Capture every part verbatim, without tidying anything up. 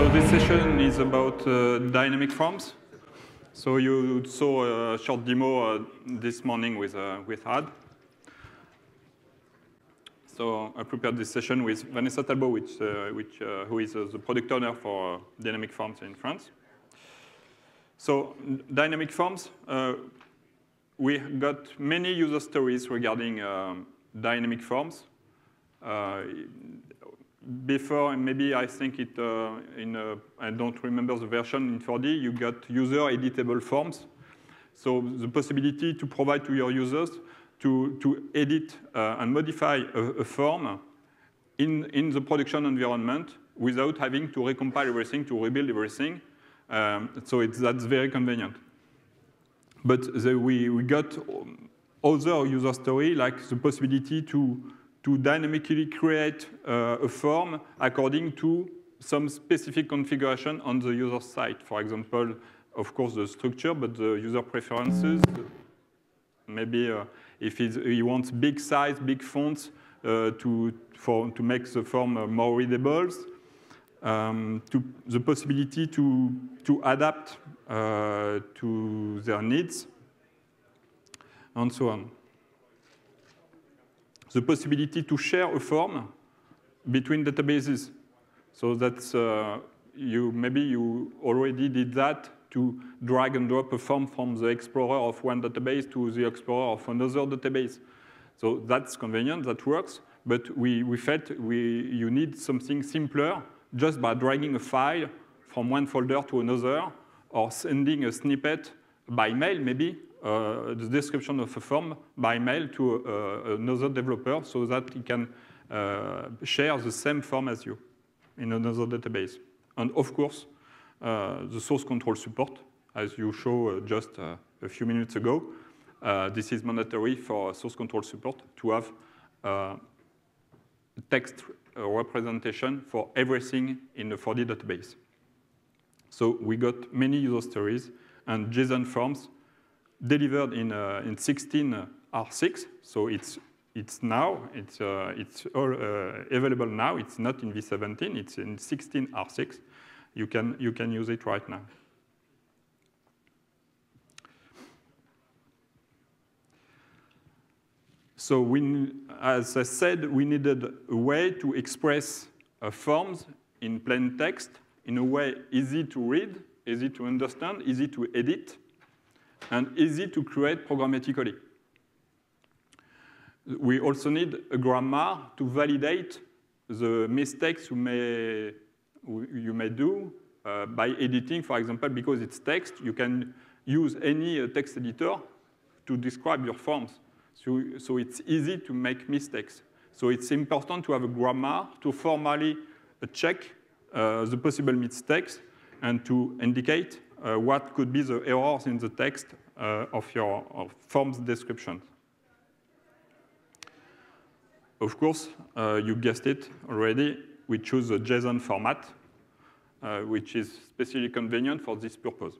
So this session is about uh, dynamic forms. So you saw a short demo uh, this morning with, uh, with Ad. So I prepared this session with Vanessa Talbot, which, uh, which, uh, who is uh, the product owner for uh, dynamic forms in France. So dynamic forms, uh, we got many user stories regarding um, dynamic forms. Uh, before, maybe I think it, uh, in a, I don't remember the version in four D, you got user editable forms. So the possibility to provide to your users to, to edit uh, and modify a, a form in, in the production environment without having to recompile everything, to rebuild everything. Um, so it's, that's very convenient. But the, we, we got other user story, like the possibility to, to dynamically create uh, a form according to some specific configuration on the user side. For example, of course, the structure, but the user preferences. Maybe uh, if he wants big size, big fonts uh, to, for, to make the form uh, more readable. Um, to the possibility to, to adapt uh, to their needs, and so on. The possibility to share a form between databases. So that's, uh, you, maybe you already did that to drag and drop a form from the Explorer of one database to the Explorer of another database. So that's convenient, that works, but we, we felt we, you need something simpler just by dragging a file from one folder to another, or sending a snippet by mail, maybe, uh, the description of a form by mail to uh, another developer so that he can uh, share the same form as you in another database. And of course, uh, the source control support, as you showed uh, just uh, a few minutes ago. Uh, this is mandatory for source control support to have uh, text uh, representation for everything in the four D database. So we got many user stories and JSON forms delivered in, uh, in sixteen R six. So it's, it's now, it's, uh, it's all uh, available now. It's not in V seventeen, it's in sixteen R six. You can, you can use it right now. So we, as I said, we needed a way to express uh, forms in plain text in a way easy to read, easy to understand, easy to edit, and easy to create programmatically. We also need a grammar to validate the mistakes you may, you may do uh, by editing, for example, because it's text, you can use any uh, text editor to describe your forms. So, so it's easy to make mistakes. So it's important to have a grammar to formally check uh, the possible mistakes and to indicate uh, what could be the errors in the text uh, of your of forms description. Of course, uh, you guessed it already, we choose a JSON format, uh, which is especially convenient for this purpose.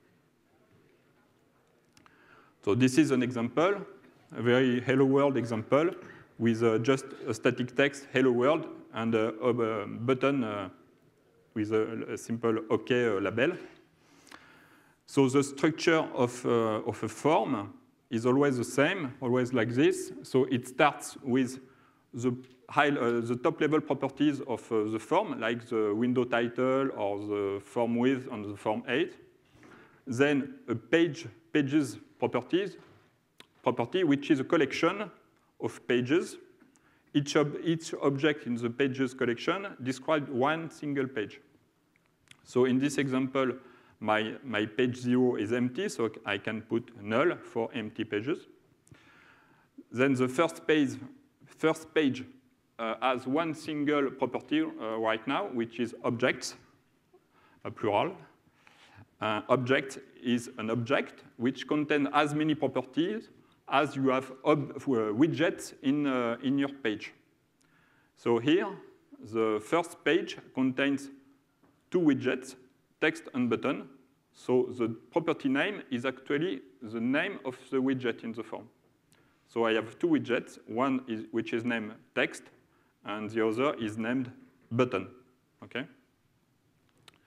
So this is an example, a very hello world example with uh, just a static text, hello world, and a, a button uh, with a, a simple OK uh, label. So the structure of, uh, of a form is always the same, always like this. So it starts with the, high, uh, the top level properties of uh, the form, like the window title or the form width on the form eight. Then a page, pages properties, property, which is a collection of pages. Each, ob each object in the pages collection describes one single page. So in this example, my, my page zero is empty, so I can put null for empty pages. Then the first page, first page uh, has one single property uh, right now, which is objects, a plural. Uh, object is an object which contains as many properties as you have ob uh, widgets in, uh, in your page. So here, the first page contains two widgets, text and button. So the property name is actually the name of the widget in the form. So I have two widgets, one is, which is named text, and the other is named button. Okay?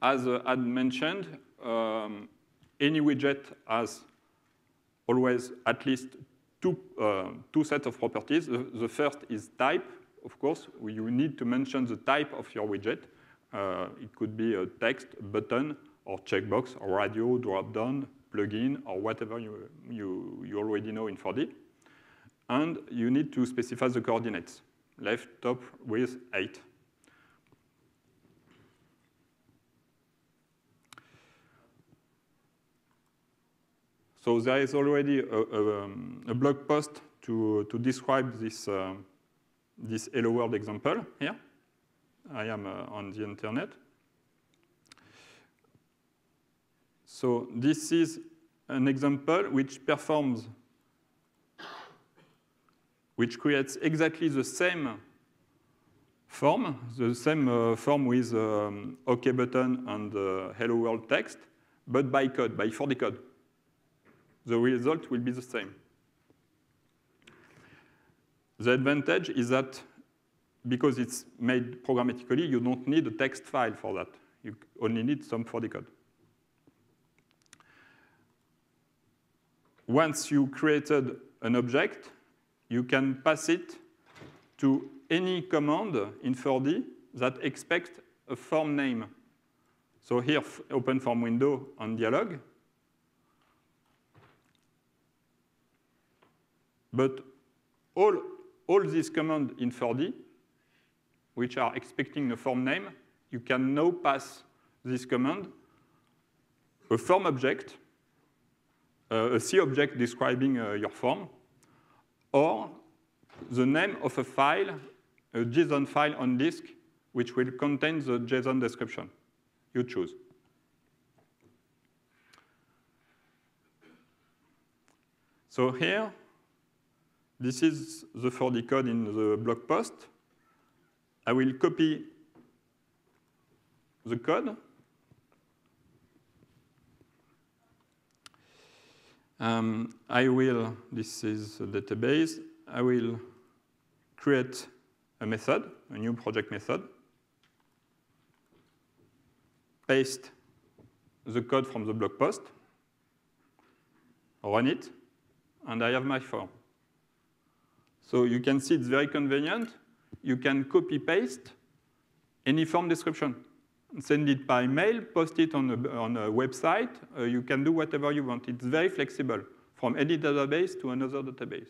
as uh, Ad mentioned, um, any widget has always at least two, uh, two sets of properties. The, the first is type. Of course, you need to mention the type of your widget. Uh, it could be a text, a button, or checkbox, or radio, drop-down, plugin, or whatever you, you, you already know in four D. And you need to specify the coordinates, left, top, width, height. So there is already a, a, um, a blog post to, to describe this, uh, this Hello World example here. I am uh, on the internet. So this is an example which performs, which creates exactly the same form, the same uh, form with um, OK button and uh, Hello World text, but by code, by four D code. The result will be the same. The advantage is that because it's made programmatically, you don't need a text file for that. You only need some four D code. Once you created an object, you can pass it to any command in four D that expects a form name. So here, open form window on dialog. But all, all these commands in four D, which are expecting a form name, you can now pass this command a form object, uh, a C object describing uh, your form, or the name of a file, a JSON file on disk, which will contain the JSON description. You choose. So here, this is the four D code in the blog post. I will copy the code. Um, I will, this is a database. I will create a method, a new project method. Paste the code from the blog post. Run it. And I have my form. So you can see it's very convenient. You can copy-paste any form description. Send it by mail, post it on a, on a website. Uh, you can do whatever you want. It's very flexible from any database to another database.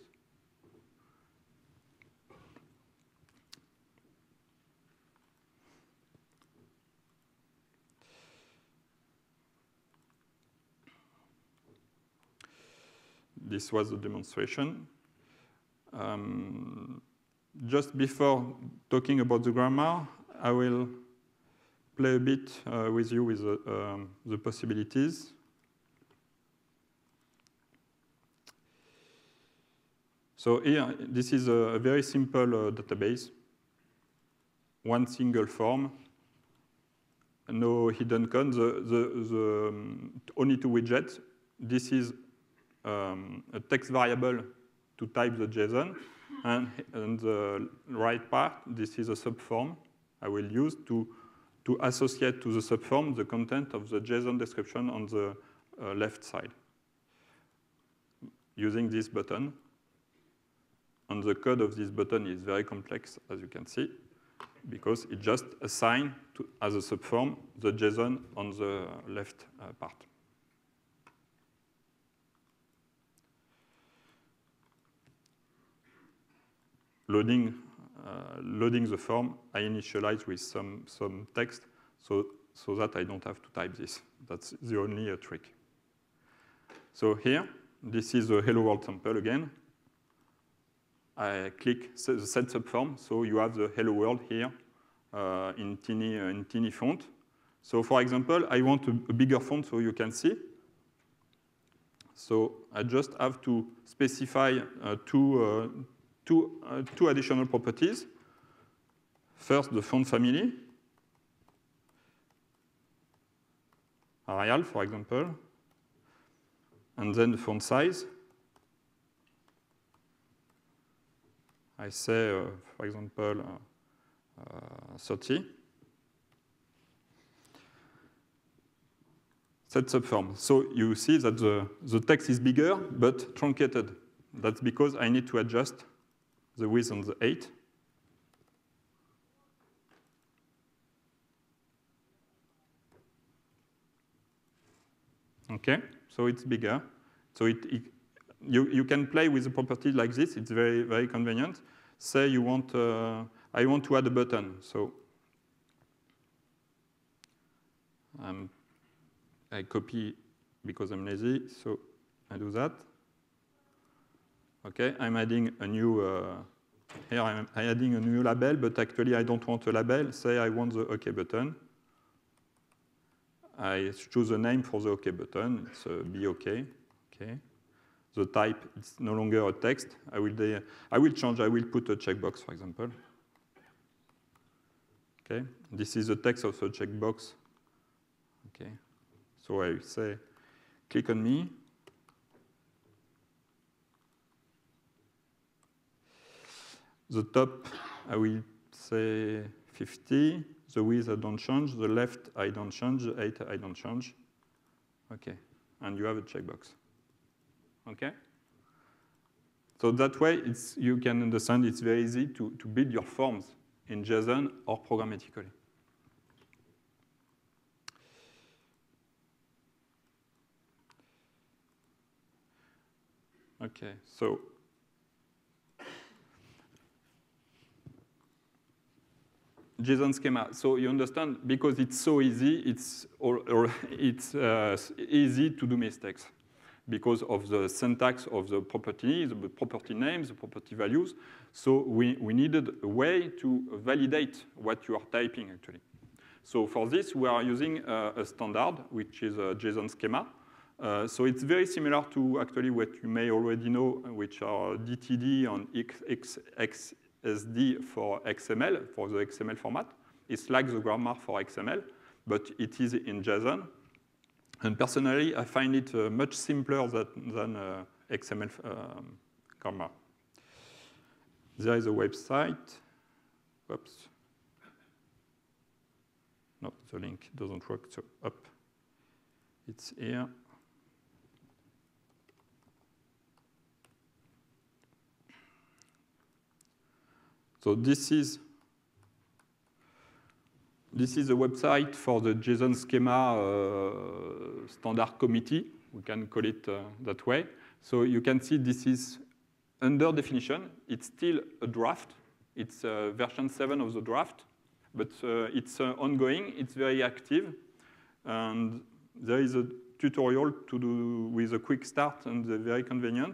This was the demonstration. Um, just before talking about the grammar, I will play a bit uh, with you with the, um, the possibilities. So here, this is a, a very simple uh, database. One single form, no hidden code, the, the, the, um, only two widgets. This is um, a text variable to type the JSON, and on the right part, this is a subform I will use to, to associate to the subform the content of the JSON description on the uh, left side, using this button. And the code of this button is very complex, as you can see, because it just assigns to, as a subform the JSON on the left uh, part. Loading, uh, loading the form, I initialize with some, some text so, so that I don't have to type this. That's the only uh, trick. So here, this is a Hello World sample again. I click the set subform, so you have the Hello World here uh, in, teeny, uh, in teeny font. So for example, I want a, a bigger font so you can see. So I just have to specify uh, two, uh, two, uh, two additional properties. First, the font family, Arial, for example, and then the font size. I say, uh, for example, uh, uh, thirty. set subform. So you see that the, the text is bigger, but truncated. That's because I need to adjust the width on the eight. Okay, so it's bigger. So it, it you, you can play with the properties like this. It's very, very convenient. Say you want, uh, I want to add a button. So um, I copy because I'm lazy, so I do that. Okay, I'm adding a new, uh, here I'm, I'm adding a new label, but actually I don't want a label. Say I want the OK button. I choose a name for the OK button. It's uh, be OK. Okay. The type is no longer a text. I will, I will change. I will put a checkbox, for example. Okay. This is the text of the checkbox. Okay. So I say, click on me. The top, I will say fifty. The width, I don't change. The left, I don't change. The height, I don't change. OK. And you have a checkbox. OK? So that way, it's, you can understand it's very easy to, to build your forms in JSON or programmatically. OK, so JSON schema. So you understand, because it's so easy, it's, or, or it's uh, easy to do mistakes because of the syntax of the property, the property names, the property values. So we, we needed a way to validate what you are typing, actually. So for this, we are using a, a standard, which is a JSON schema. Uh, so it's very similar to actually what you may already know, which are D T D and X X S D for X M L, for the X M L format. It's like the grammar for X M L, but it is in JSON. And personally, I find it uh, much simpler than, than uh, X M L um, grammar. There is a website. Oops. No, the link doesn't work, so up. It's here. So this is this is a website for the JSON schema uh, standard committee. We can call it uh, that way. So you can see this is under definition. It's still a draft. It's uh, version seven of the draft, but uh, it's uh, ongoing. It's very active, and there is a tutorial to do with a quick start and very convenient.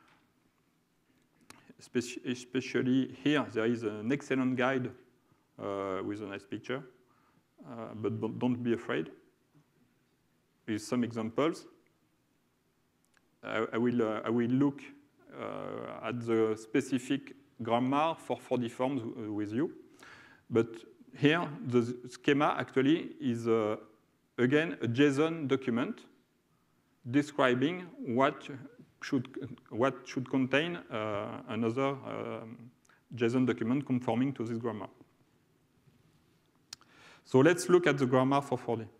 Especially here, there is an excellent guide uh, with a nice picture, uh, but don't be afraid. With some examples, I, I, will, uh, I will look uh, at the specific grammar for four D forms with you. But here, the schema actually is, uh, again, a JSON document describing what should, what should contain uh, another um, JSON document conforming to this grammar. So let's look at the grammar for four D.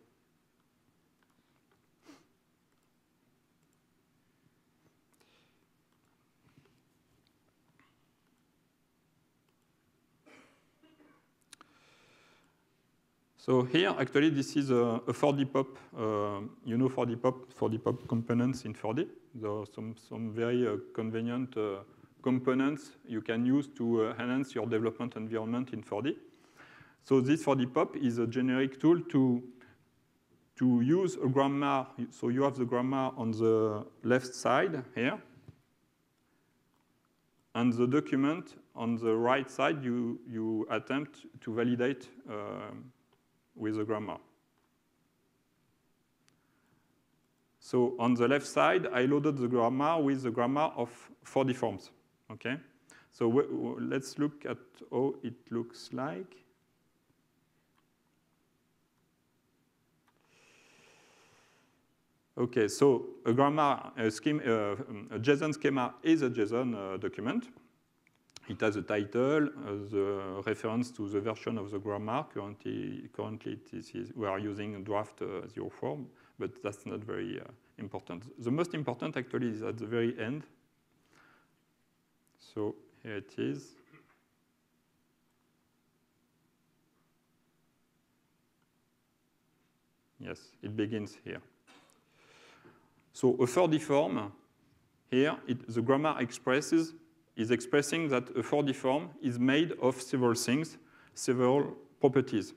So here, actually, this is a, a four D pop. Uh, you know four D pop, four D pop components in four D. There are some, some very uh, convenient uh, components you can use to uh, enhance your development environment in four D. So this four D pop is a generic tool to, to use a grammar. So you have the grammar on the left side here. And the document on the right side, you, you attempt to validate uh, with the grammar. So on the left side, I loaded the grammar with the grammar of four D forms. Okay. So w w let's look at how it looks like. Okay, so a grammar, a, scheme, uh, a JSON schema is a JSON uh, document. It has a title, uh, the reference to the version of the grammar. Currently, currently it is, we are using draft uh, zero four, but that's not very uh, important. The most important actually is at the very end. So here it is. Yes, it begins here. So a four D form, here it, the grammar expresses is expressing that a four D form is made of several things, several properties.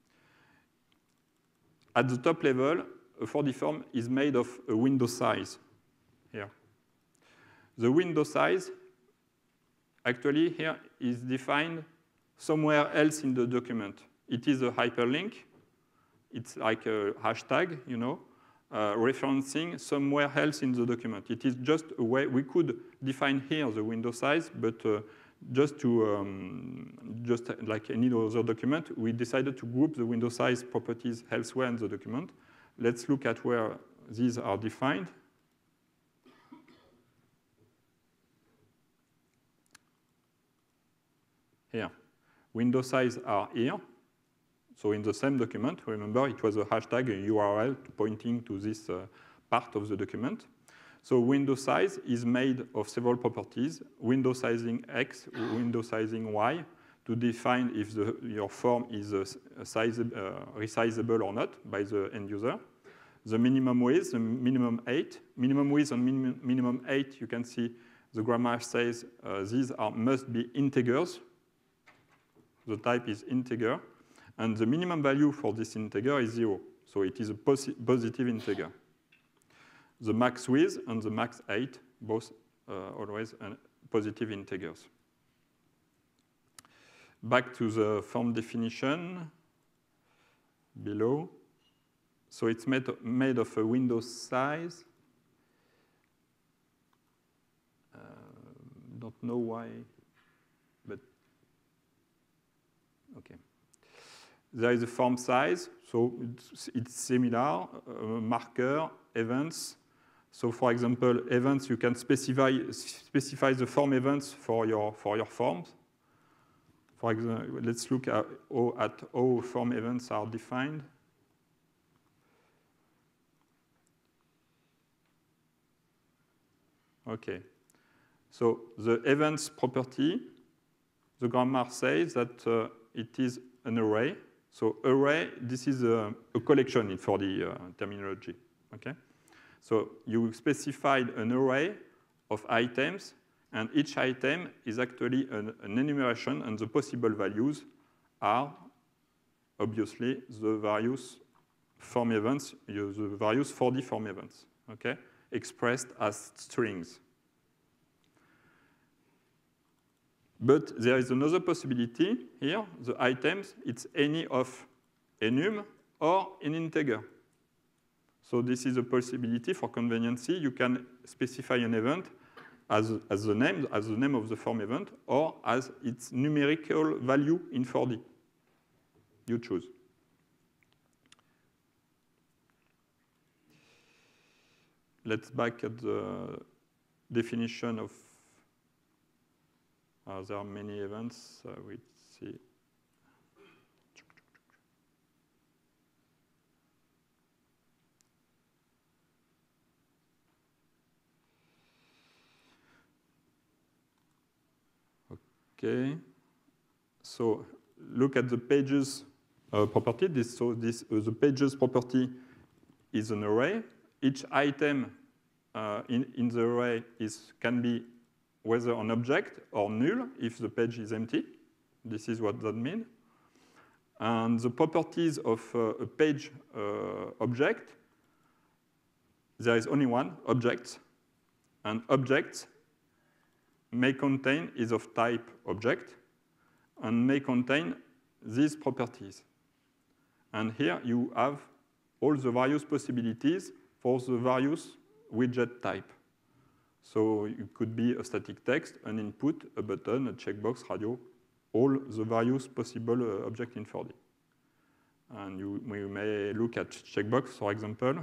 At the top level, a four D form is made of a window size here. The window size actually here is defined somewhere else in the document. It is a hyperlink. It's like a hashtag, you know, uh, referencing somewhere else in the document. It is just a way we could define here the window size, but uh, just to um, just like any other document, we decided to group the window size properties elsewhere in the document. Let's look at where these are defined. Here, window size are here. So in the same document, remember it was a hashtag, a U R L pointing to this uh, part of the document. So window size is made of several properties, window sizing X, window sizing Y, to define if the, your form is uh, size, uh, resizable or not by the end user. The minimum width, the minimum height. Minimum width and min minimum height, you can see the grammar says uh, these are, must be integers. The type is integer. And the minimum value for this integer is zero. So it is a posi positive integer. The max width and the max height, both uh, always uh, positive integers. Back to the form definition below. So it's made, made of a window size. Uh, don't know why, but okay. There is a form size, so it's, it's similar, uh, marker, events. So for example, events, you can specify, specify the form events for your, for your forms. For example, let's look at, at how form events are defined. Okay, so the events property, the grammar says that uh, it is an array. So array, this is a, a collection for the uh, terminology, okay? So you specified an array of items, and each item is actually an, an enumeration, and the possible values are obviously the various form events, the various four D form events, okay? Expressed as strings. But there is another possibility here. The items, it's any of enum or an integer. So this is a possibility for conveniency. You can specify an event as, as, the name, as the name of the form event or as its numerical value in four D. You choose. Let's back at the definition of Uh, there are many events. Uh, we see. Okay. So look at the pages uh, property. This, so this uh, the pages property is an array. Each item uh, in in the array is can be whether an object or null if the page is empty. This is what that means. And the properties of uh, a page uh, object, there is only one, objects. And objects may contain is of type object and may contain these properties. And here you have all the various possibilities for the various widget type. So it could be a static text, an input, a button, a checkbox, radio, all the various possible uh, objects in four D. And you, we may look at checkbox, for example.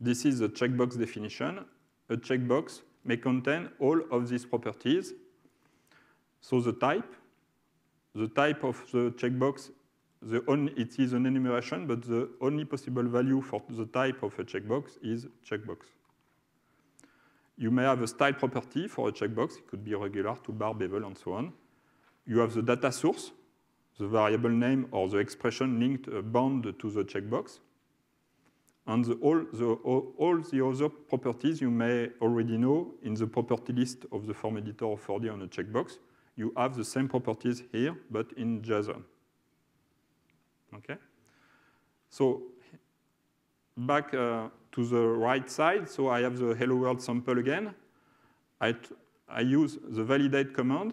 this is the checkbox definition. A checkbox may contain all of these properties. So the type, the type of the checkbox, the only, it is an enumeration, but the only possible value for the type of a checkbox is checkbox. You may have a style property for a checkbox. It could be regular, toolbar, bevel, and so on. You have the data source, the variable name or the expression linked uh, bound to the checkbox. And the, all, the, all, all the other properties you may already know in the property list of the form editor of four D on a checkbox. You have the same properties here, but in JSON. Okay? So back uh, to the right side, so I have the hello world sample again. I, t I use the validate command.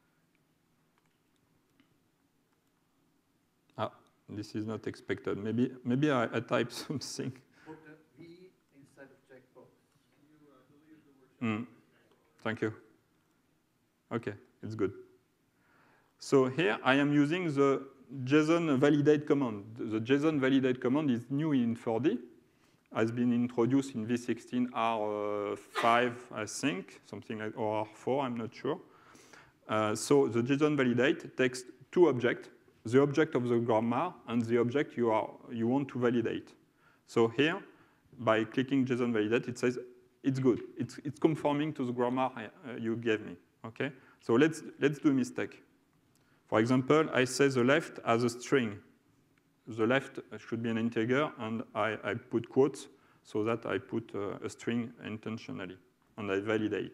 Ah, this is not expected. Maybe, maybe I, I type something. Put a V inside of checkbox. Can you uh, delete the word checkbox? Mm. Thank you. Okay, it's good. So here I am using the JSON validate command. The JSON validate command is new in four D, has been introduced in V sixteen R five, I think, something like, or R four, I'm not sure. Uh, so the JSON validate takes two objects, the object of the grammar and the object you, are, you want to validate. So here, by clicking JSON validate, it says it's good. It's, it's conforming to the grammar uh, you gave me. Okay? So let's, let's do a mistake. For example, I say the left as a string. The left should be an integer, and I, I put quotes so that I put uh, a string intentionally, and I validate.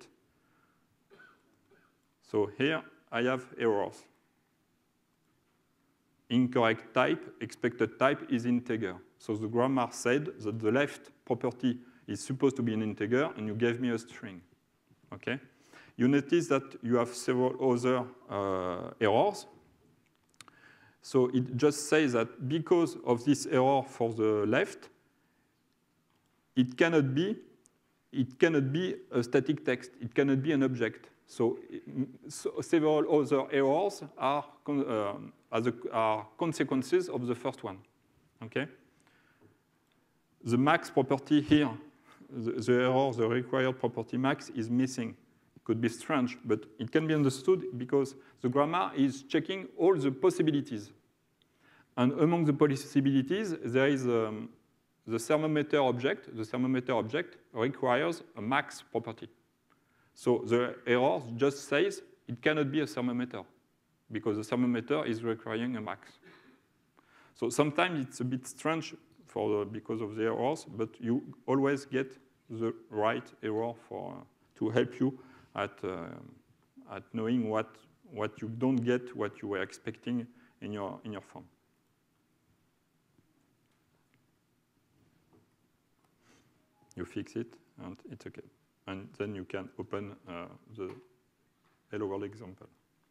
So here I have errors. Incorrect type, expected type is integer. So the grammar said that the left property is supposed to be an integer, and you gave me a string. Okay? You notice that you have several other uh, errors. So it just says that because of this error for the left, it cannot be, it cannot be a static text. It cannot be an object. So, so several other errors are, uh, as a, are consequences of the first one. Okay? The max property here, the, the error, the required property max is missing. Could be strange, but it can be understood because the grammar is checking all the possibilities. And among the possibilities, there is um, the thermometer object. The thermometer object requires a max property. So the error just says it cannot be a thermometer because the thermometer is requiring a max. So sometimes it's a bit strange for the, because of the errors, but you always get the right error for, uh, to help you At, uh, at knowing what, what you don't get, what you were expecting in your, in your form. You fix it, and it's OK. And then you can open uh, the hello world example.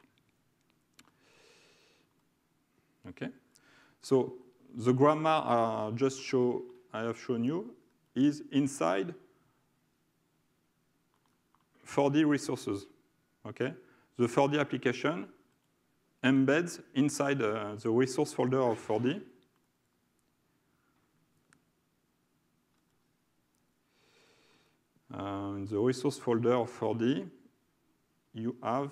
OK? So the grammar uh, just show, I have shown you is inside four D resources, okay? The four D application embeds inside uh, the resource folder of four D. Uh, in the resource folder of four D, you have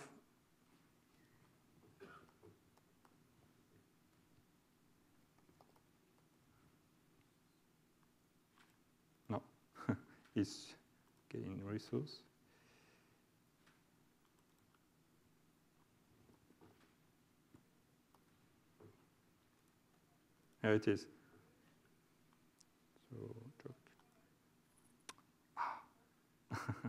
no, it's getting resource. Here it is. So, ah. I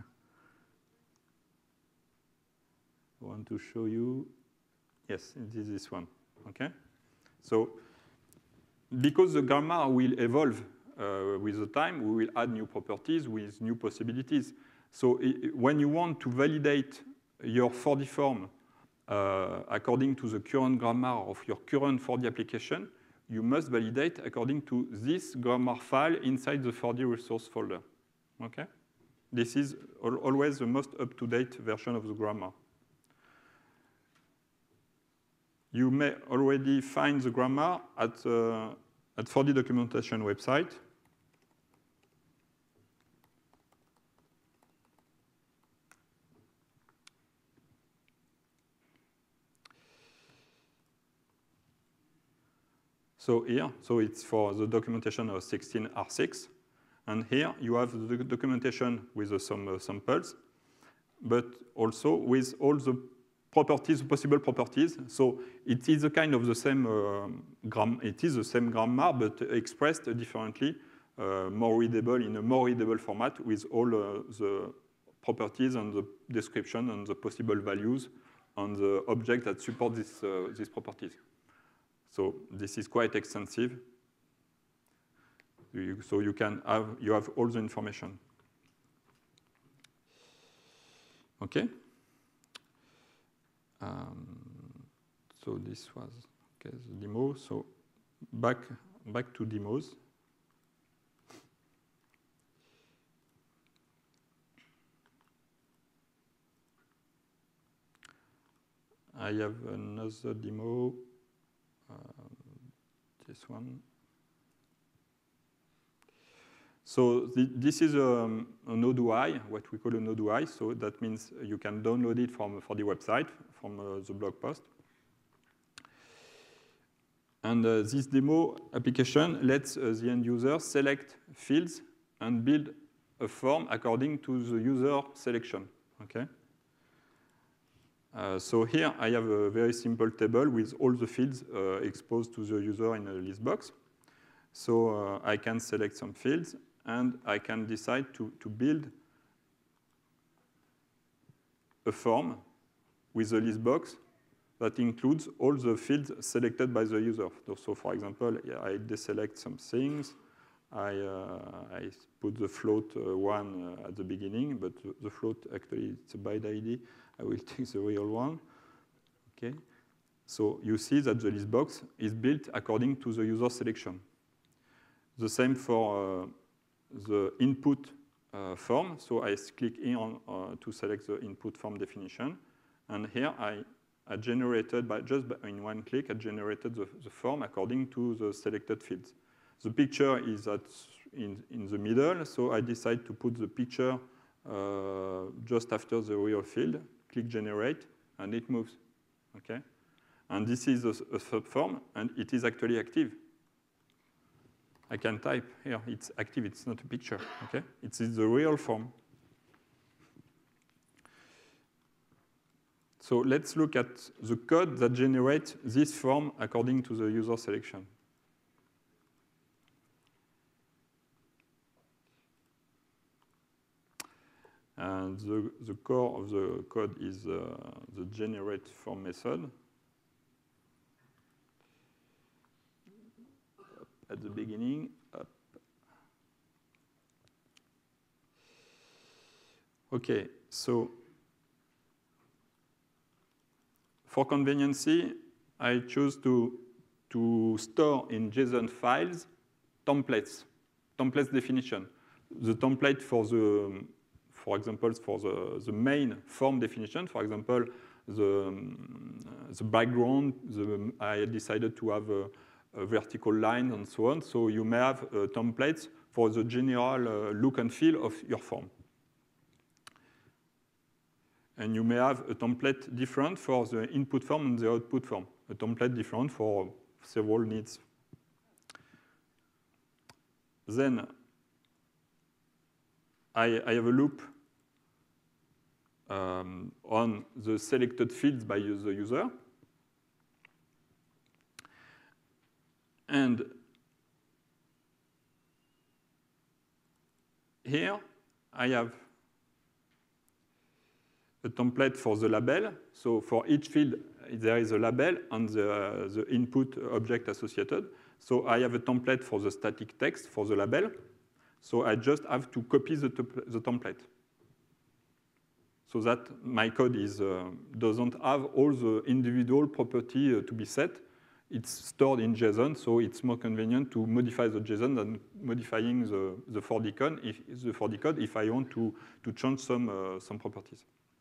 want to show you. Yes, it is this one. Okay. So, because the grammar will evolve uh, with the time, we will add new properties with new possibilities. So, it, when you want to validate your four D form uh, according to the current grammar of your current four D application, you must validate according to this grammar file inside the four D resource folder. Okay? This is al always the most up-to-date version of the grammar. You may already find the grammar at, uh, at four D documentation website. So here, so it's for the documentation of sixteen R six. And here you have the documentation with uh, some uh, samples, but also with all the properties, possible properties. So it is a kind of the same uh, gram, it is the same grammar, but expressed differently, uh, more readable in a more readable format with all uh, the properties and the description and the possible values on the object that support this, uh, these properties. So this is quite extensive. You, so you can have, you have all the information. Okay. Um, so this was okay, the demo. So back back to demos. I have another demo. Um, this one. So the, this is a, a Node U I, what we call a Node U I. So that means you can download it from for the website, from uh, the blog post. And uh, this demo application lets uh, the end user select fields and build a form according to the user selection. Okay. Uh, so here I have a very simple table with all the fields uh, exposed to the user in a list box. So uh, I can select some fields, and I can decide to, to build a form with a list box that includes all the fields selected by the user. So for example, I deselect some things. I, uh, I put the float uh, one uh, at the beginning, but the, the float actually it's a byte I D. I will take the real one. Okay. So you see that the list box is built according to the user selection. The same for uh, the input uh, form. So I click here on, uh, to select the input form definition. And here I, I generated, by just by, in one click, I generated the, the form according to the selected fields. The picture is at in, in the middle, so I decide to put the picture uh, just after the real field, click generate, and it moves. Okay? And this is a, a subform, and it is actually active. I can type here, it's active, it's not a picture, okay? It's the real form. So let's look at the code that generates this form according to the user selection. And the, the core of the code is uh, the generate form method. At the beginning, up. Okay, so for conveniency, I choose to, to store in JSON files templates, templates definition. The template for the, for example, for the, the main form definition, for example, the, the background, the, I decided to have a, a vertical line and so on. So you may have uh, templates for the general uh, look and feel of your form. And you may have a template different for the input form and the output form, a template different for several needs. Then I, I have a loop um, on the selected fields by the user. And here I have a template for the label. So for each field, there is a label and the, uh, the input object associated. So I have a template for the static text for the label. So I just have to copy the, the template. So that my code is, uh, doesn't have all the individual property uh, to be set. It's stored in JSON, so it's more convenient to modify the JSON than modifying the, the four D code if, the four D code if I want to, to change some, uh, some properties.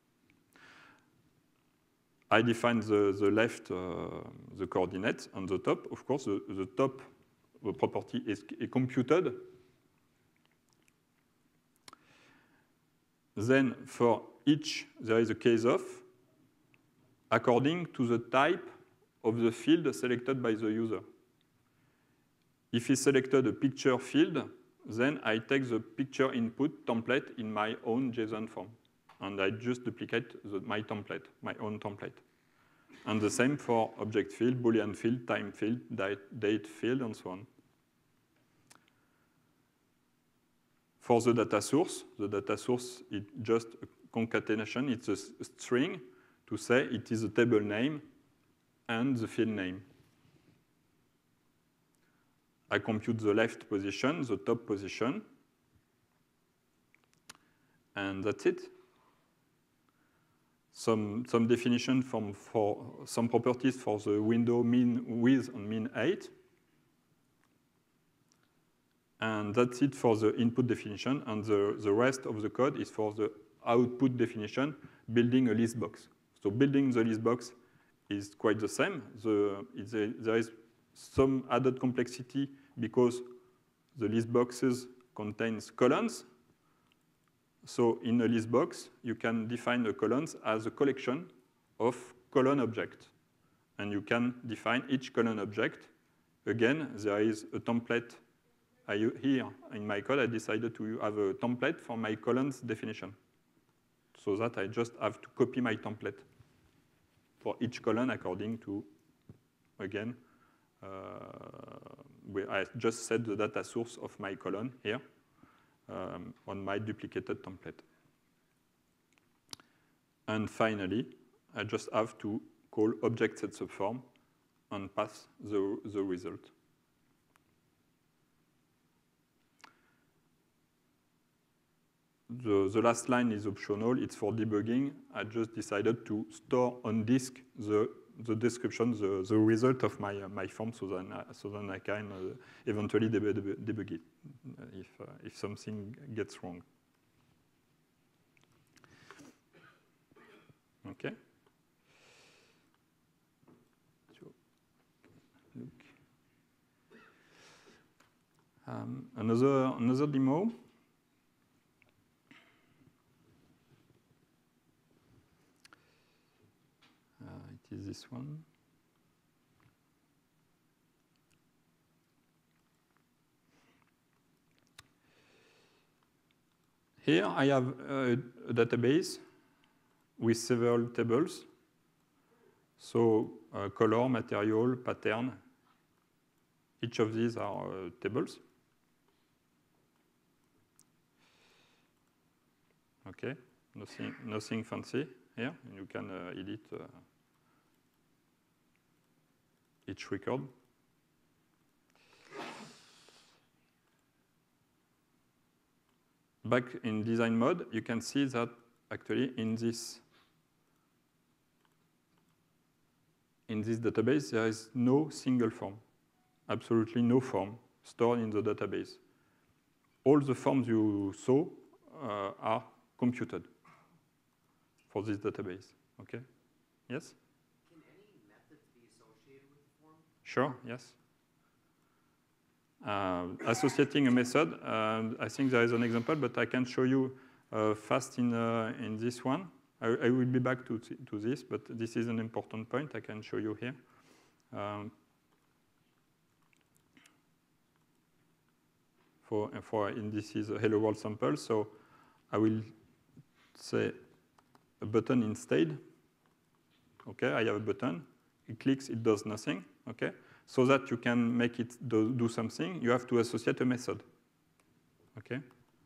I define the, the left, uh, the coordinates, on the top, of course, the, the top the property is, is computed. Then for each, there is a case of, according to the type of the field selected by the user. if he selected a picture field, then I take the picture input template in my own JSON form. And I just duplicate the, my template, my own template. And the same for object field, Boolean field, time field, date, date field, and so on. For the data source, the data source is just a concatenation. It's a string to say it is a table name and the field name. I compute the left position, the top position, and that's it. Some, some definition from, for some properties for the window min width and min height. And that's it for the input definition, and the, the rest of the code is for the output definition, building a list box. So building the list box is quite the same. The, it's a, there is some added complexity because the list boxes contains columns. So in a list box, you can define the columns as a collection of column objects. And you can define each column object. Again, there is a template. I, here in my code, I decided to have a template for my columns definition. So that I just have to copy my template for each column according to, again, uh, where I just set the data source of my column here um, on my duplicated template. And finally, I just have to call object set subform and pass the, the result. The, the last line is optional. It's for debugging. I just decided to store on disk the, the description, the, the result of my, uh, my form, so then, I, so then I can uh, eventually debug, debug it if, uh, if something gets wrong. Okay. So, look. Um, another, another demo. It is this one. Here I have a, a database with several tables. So uh, color, material, pattern. Each of these are uh, tables. Okay, nothing, nothing fancy here. You can uh, edit uh, each record. Back in design mode, you can see that actually in this in this database, there is no single form, absolutely no form stored in the database. All the forms you saw uh, are computed for this database. Okay? Yes? Can any methods be associated with the form? Sure, yes. Uh, associating a method, uh, I think there is an example, but I can show you uh, fast in, uh, in this one. I, I will be back to, to this, but this is an important point I can show you here. Um, for, for in this is a hello world sample, so I will say a button instead. Okay, I have a button. It clicks, it does nothing. Okay, so that you can make it do, do something, you have to associate a method. Okay.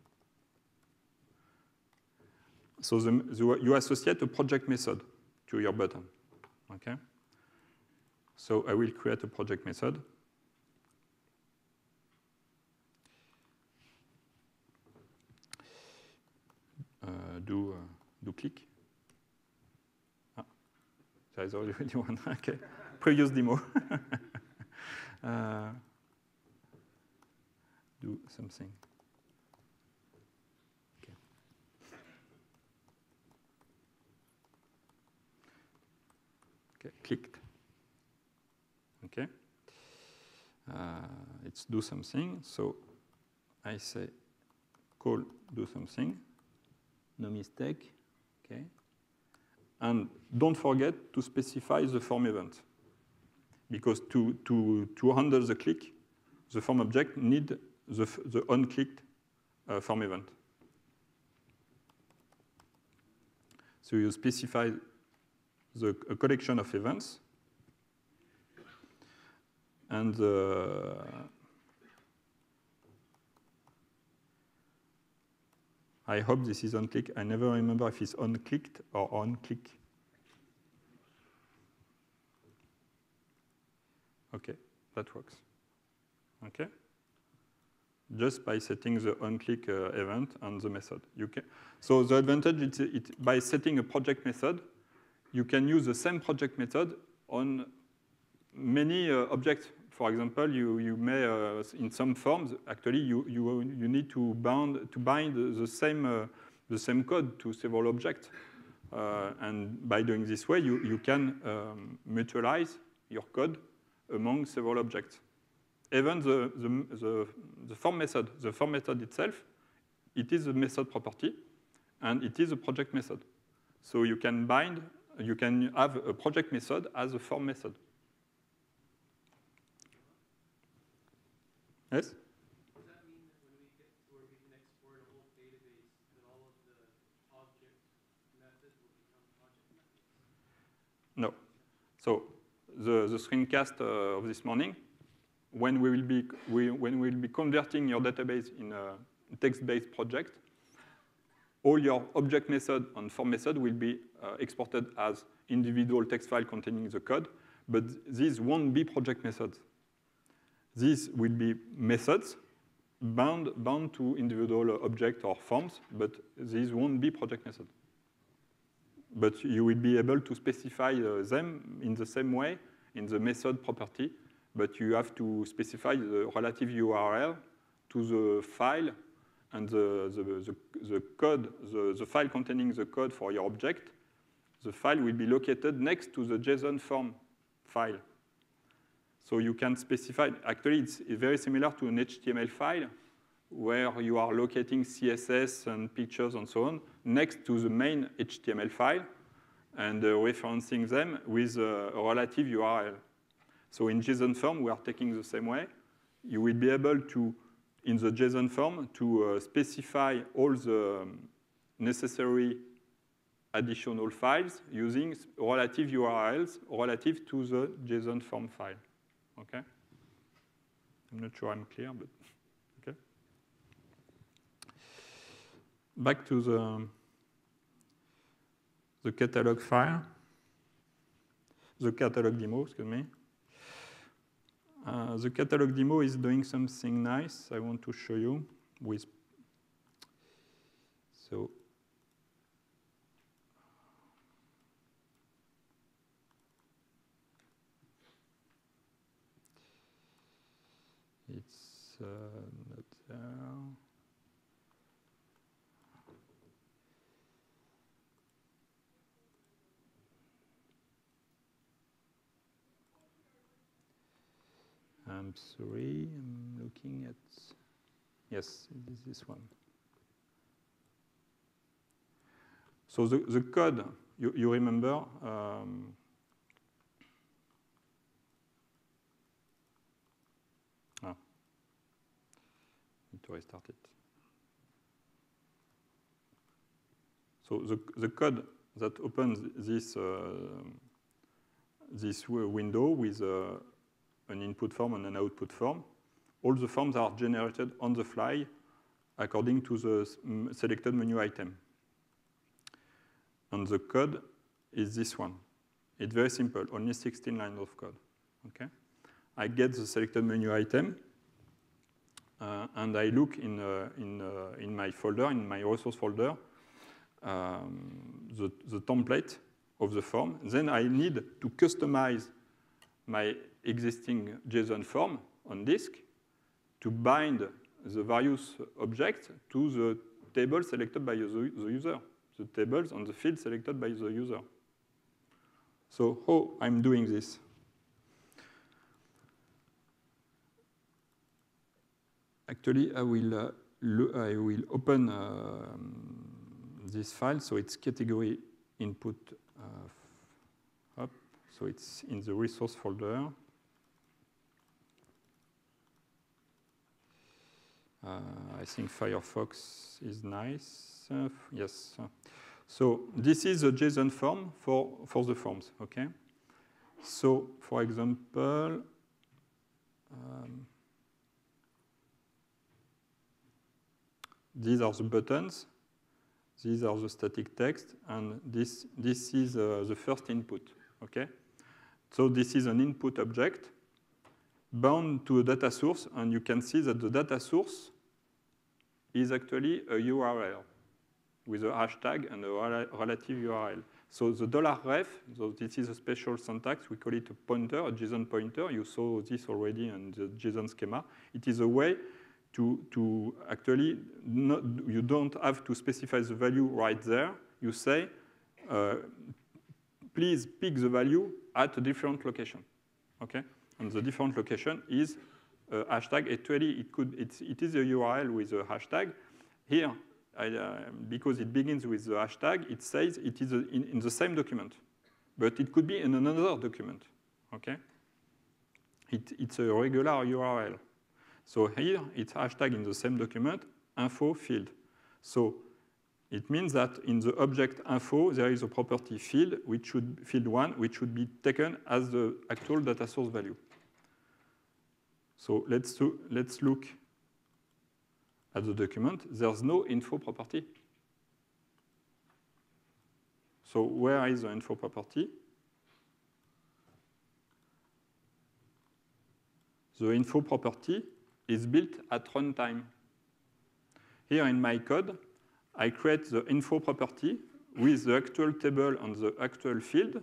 So the, the, you associate a project method to your button. Okay. So I will create a project method. Uh, do uh, do click. Ah, there is already one. Okay. Previous demo. uh, do something. Okay. Okay, clicked. Okay. Uh, it's do something. So I say call do something. No mistake. Okay. And don't forget to specify the form event. Because to, to, to handle the click, the form object need the, the onClicked uh, form event. So you specify the a collection of events, and uh, I hope this is onClick. I never remember if it's onClicked or onClick. Okay, that works. Okay, just by setting the onClick uh, event and the method. You can. So the advantage is it, by setting a project method, you can use the same project method on many uh, objects. For example, you you may uh, in some forms actually you you you need to bound to bind the same uh, the same code to several objects, uh, and by doing this way, you you can um, mutualize your code among several objects. Even the, the, the, the form method, the form method itself, it is a method property, and it is a project method. So you can bind, you can have a project method as a form method. Yes? Does that mean that when we get to where we can export a whole database, that all of the object methods will become project methods? No. So the, the screencast uh, of this morning, when we will be we, when we will be converting your database in a text-based project, all your object method and form method will be uh, exported as individual text file containing the code, but these won't be project methods. These will be methods bound bound to individual object or forms, but these won't be project methods. But you will be able to specify uh, them in the same way in the method property, but you have to specify the relative U R L to the file and the, the, the, the code, the, the file containing the code for your object. The file will be located next to the JSON form file. So you can specify, actually it's very similar to an H T M L file where you are locating C S S and pictures and so on next to the main H T M L file and uh, referencing them with a relative U R L. So in JSON form, we are taking the same way. You will be able to, in the JSON form, to uh, specify all the um, necessary additional files using relative U R Ls relative to the JSON form file. Okay? I'm not sure I'm clear, but okay. Back to the, the catalog file, the catalog demo, excuse me. Uh, the catalog demo is doing something nice I want to show you with, so, it's uh, not there. I'm sorry, I'm looking at, yes, it is this one. So the, the code, you, you remember, um, ah, need to restart it. So the, the code that opens this, uh, this window with uh, an input form and an output form. All the forms are generated on the fly according to the selected menu item. And the code is this one. It's very simple, only sixteen lines of code. Okay? I get the selected menu item, uh, and I look in, uh, in, uh, in my folder, in my resource folder, um, the, the template of the form. Then I need to customize my existing JSON form on disk to bind the various objects to the table selected by the, the user, the tables and the fields selected by the user. So how I'm doing this? Actually, I will, uh, I will open uh, this file, so it's category input uh, up, so it's in the resource folder. think Firefox is nice. Uh, yes. So this is a JSON form for, for the forms, okay? So, for example, um, these are the buttons, these are the static text, and this, this is uh, the first input, okay? So this is an input object bound to a data source, and you can see that the data source is actually a U R L with a hashtag and a relative U R L. So the $ref, so this is a special syntax, we call it a pointer, a JSON pointer. You saw this already in the JSON schema. It is a way to, to actually, not, you don't have to specify the value right there. You say, uh, please pick the value at a different location, okay? And the different location is a hashtag. Actually, it, could, it's, it is a U R L with a hashtag. Here, I, uh, because it begins with the hashtag, it says it is a, in, in the same document, but it could be in another document, okay? It, it's a regular U R L. So here, it's hashtag in the same document, info field. So it means that in the object info, there is a property field, which should, field one, which should be taken as the actual data source value. So let's, do, let's look at the document. There's no info property. So where is the info property? The info property is built at runtime. Here in my code, I create the info property with the actual table and the actual field.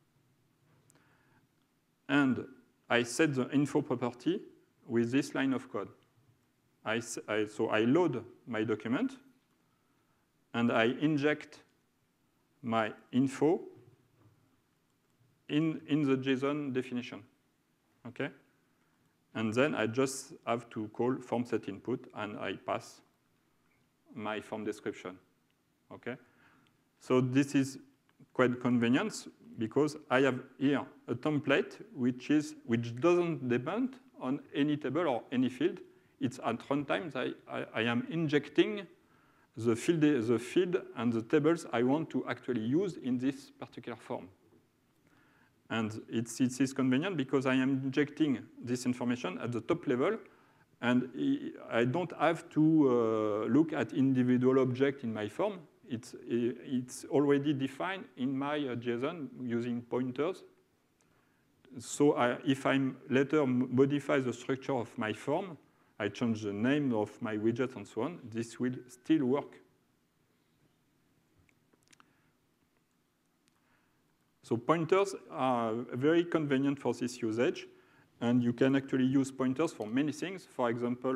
And I set the info property with this line of code. I, I, so I load my document, and I inject my info in, in the JSON definition, okay? And then I just have to call form set input, and I pass my form description, okay? So this is quite convenient because I have here a template which, is, which doesn't depend on any table or any field. It's at runtime I, I, I am injecting the field, the field and the tables I want to actually use in this particular form. And it's, it is convenient because I am injecting this information at the top level, and I don't have to uh, look at individual objects in my form. It's, it's already defined in my uh, JSON using pointers. So I, if I later modify the structure of my form, I change the name of my widget and so on, this will still work. So pointers are very convenient for this usage, and you can actually use pointers for many things. For example,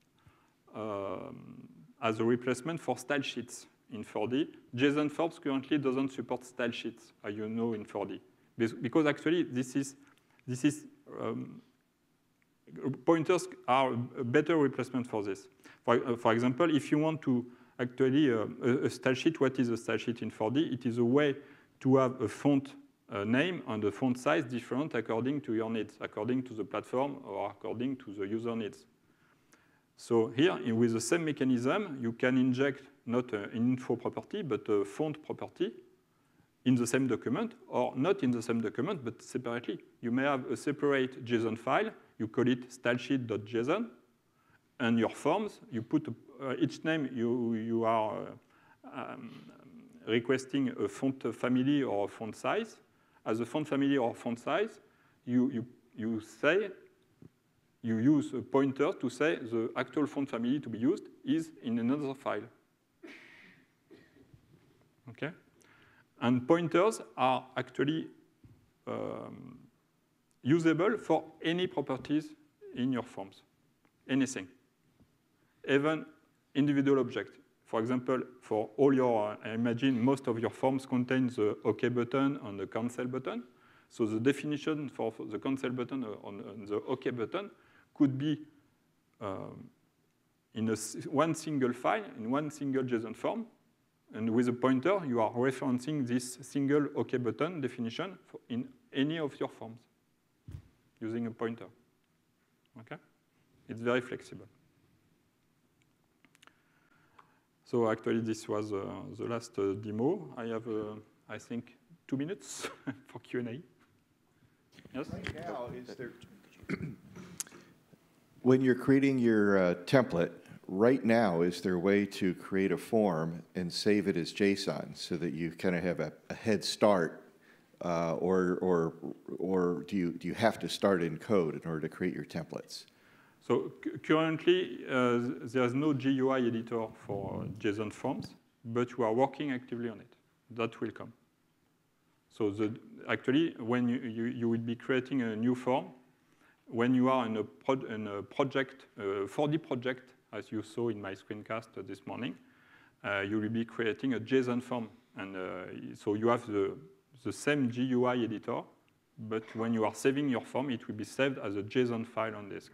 um, as a replacement for style sheets in four D. JSON Forms currently doesn't support style sheets, as you know, in four D. Because actually, this is, this is um, pointers are a better replacement for this. For, uh, for example, if you want to actually, uh, a, a style sheet, what is a style sheet in four D? It is a way to have a font uh, name and a font size different according to your needs, according to the platform or according to the user needs. So here, in, with the same mechanism, you can inject not an info property, but a font property in the same document, or not in the same document, but separately. You may have a separate JSON file. You call it stylesheet.json, and your forms, you put uh, each name you, you are uh, um, requesting a font family or a font size. As a font family or font size, you, you, you say, you use a pointer to say the actual font family to be used is in another file. Okay? And pointers are actually um, usable for any properties in your forms, anything, even individual objects. For example, for all your, I imagine most of your forms contain the OK button and the cancel button. So the definition for the cancel button on, on the OK button could be um, in a, one single file, in one single JSON form. And with a pointer, you are referencing this single OK button definition for in any of your forms using a pointer. Okay? It's very flexible. So actually, this was uh, the last uh, demo. I have, uh, I think, two minutes for Q and A. Yes? Right now, is there, when you're creating your uh, template, right now, is there a way to create a form and save it as JSON so that you kind of have a, a head start, uh, or, or, or do you, do you have to start in code in order to create your templates? So currently, uh, there's no G U I editor for JSON forms, but we are working actively on it. That will come. So the, actually, when you, you, you will be creating a new form, when you are in a, pro in a project, a four D project, as you saw in my screencast this morning, uh, you will be creating a JSON form. And uh, so you have the, the same G U I editor, but when you are saving your form, it will be saved as a JSON file on disk.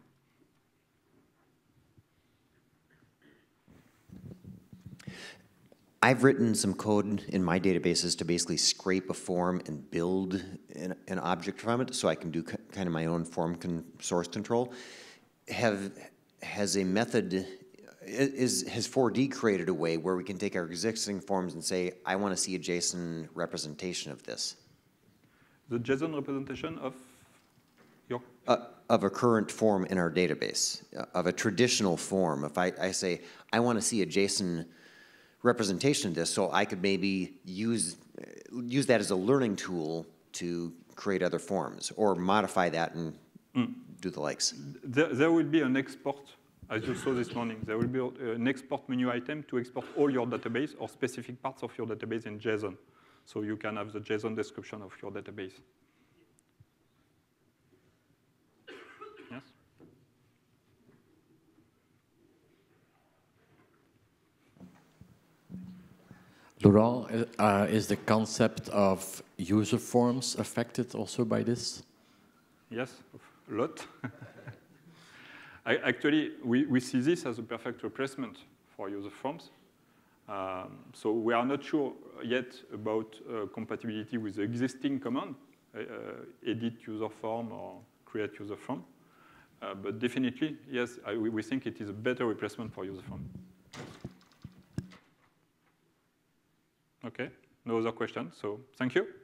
I've written some code in my databases to basically scrape a form and build an, an object from it so I can do kind of my own form con source control. Have, has a method, is, has four D created a way where we can take our existing forms and say, I want to see a JSON representation of this? The JSON representation of your? Uh, of a current form in our database, uh, of a traditional form. If I, I say, I want to see a JSON representation of this, so I could maybe use, use that as a learning tool to create other forms, or modify that and mm. do the likes. There, there will be an export, as you saw this morning. There will be an export menu item to export all your database or specific parts of your database in JSON. So you can have the JSON description of your database. Yes? Laurent, uh, is the concept of user forms affected also by this? Yes, a lot. I, actually, we, we see this as a perfect replacement for user forms. Um, so we are not sure yet about uh, compatibility with the existing command, uh, edit user form or create user form. Uh, but definitely, yes, I, we, we think it is a better replacement for user form. Okay, no other questions, so thank you.